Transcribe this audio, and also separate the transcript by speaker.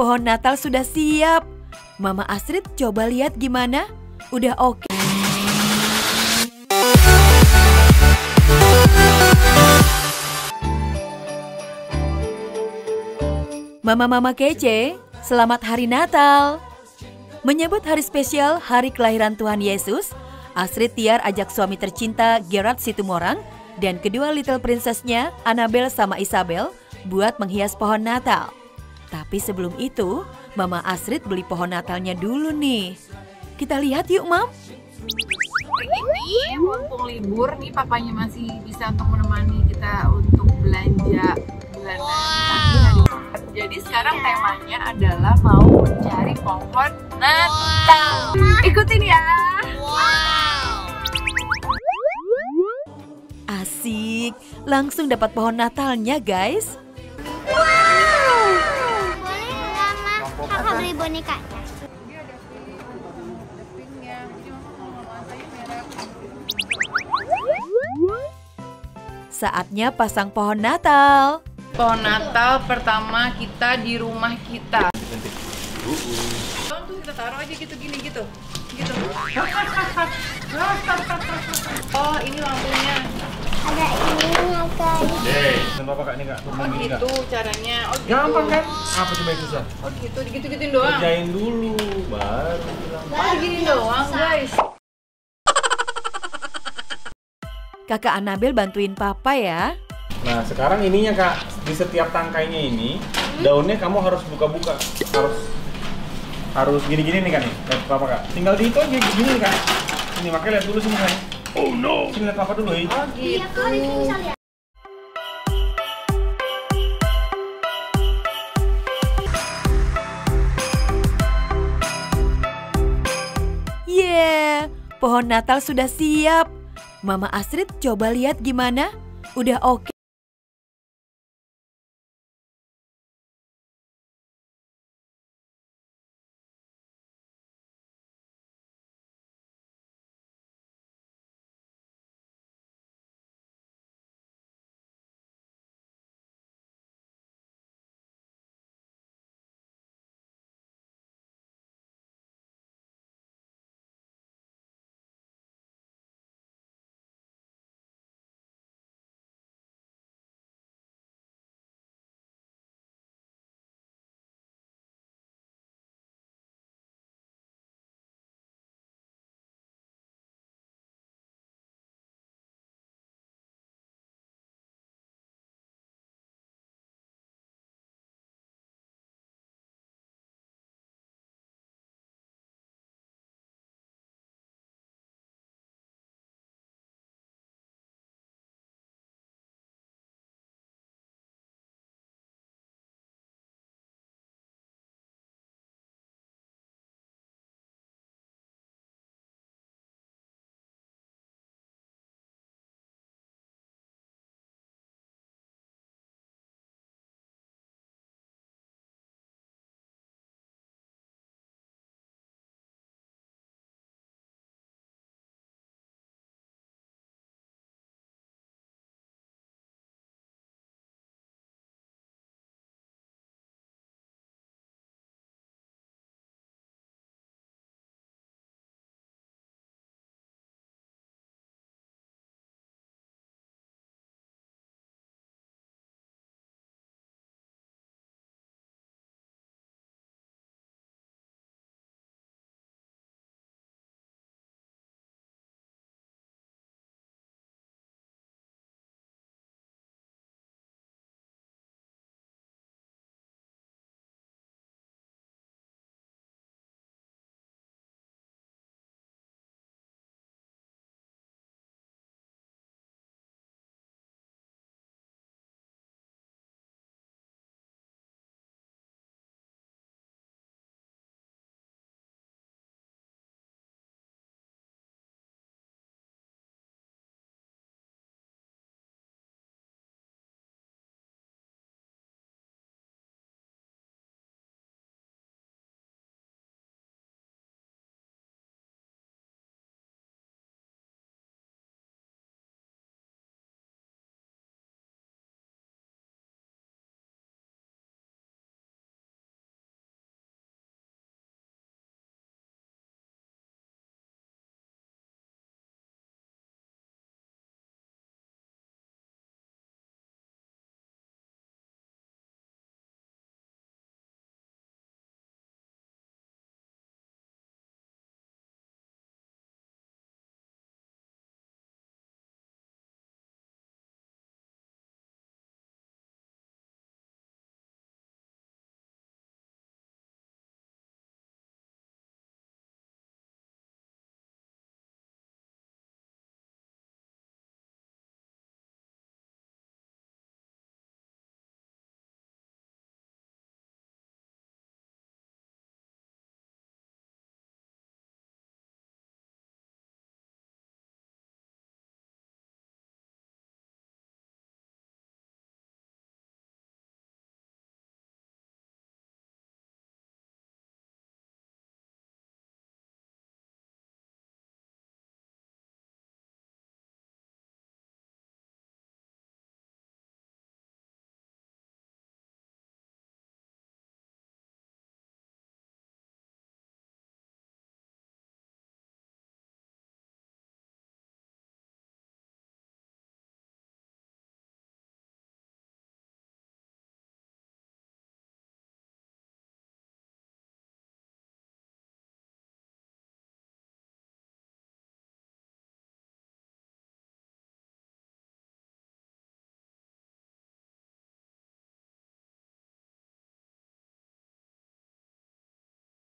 Speaker 1: pohon Natal sudah siap. Mama Astrid coba lihat gimana? Udah oke. Mama-mama kece, selamat Hari Natal. Menyambut hari spesial hari kelahiran Tuhan Yesus, Astrid Tiar ajak suami tercinta Gerard Situmorang dan kedua little princess-nya Annabel sama Isabel buat menghias pohon Natal. Tapi sebelum itu, Mama Astrid beli pohon Natalnya dulu nih. Kita lihat yuk, Mam.
Speaker 2: Ini mumpung libur nih, papanya masih bisa untuk menemani kita untuk belanja bulanan. Jadi sekarang temanya adalah mau mencari pohon Natal. Ikutin ya.
Speaker 1: Asik, langsung dapat pohon Natalnya, guys.
Speaker 3: Kakak beli bonekanya.
Speaker 1: Saatnya pasang pohon Natal.
Speaker 2: Pohon Natal pertama kita di rumah kita. Tuh kita taruh aja gitu gini gitu. Gitu. Oh, ini lampunya.
Speaker 3: Ada ininya guys.
Speaker 4: Dan bapak kak ini kak,
Speaker 2: Oh gitu caranya. Oh gitu.
Speaker 4: gampang kan? Apa coba yang susah?
Speaker 2: Oh gitu, digitu-gituin doang.
Speaker 4: Kerjain dulu, baru bilang.
Speaker 2: Oh gini doang guys.
Speaker 1: Kakak Annabel bantuin papa ya.
Speaker 4: Nah sekarang ininya kak, di setiap tangkainya ini daunnya kamu harus buka-buka, harus gini-gini nih kan nih, lihat papa kak. Tinggal di itu aja gini nih kak. Ini makanya lihat dulu sini kan. Oh no. Sini lihat papa dulu ya.
Speaker 2: Oh gitu.
Speaker 1: Yeah, pohon Natal sudah siap. Mama Astrid coba lihat gimana? Udah oke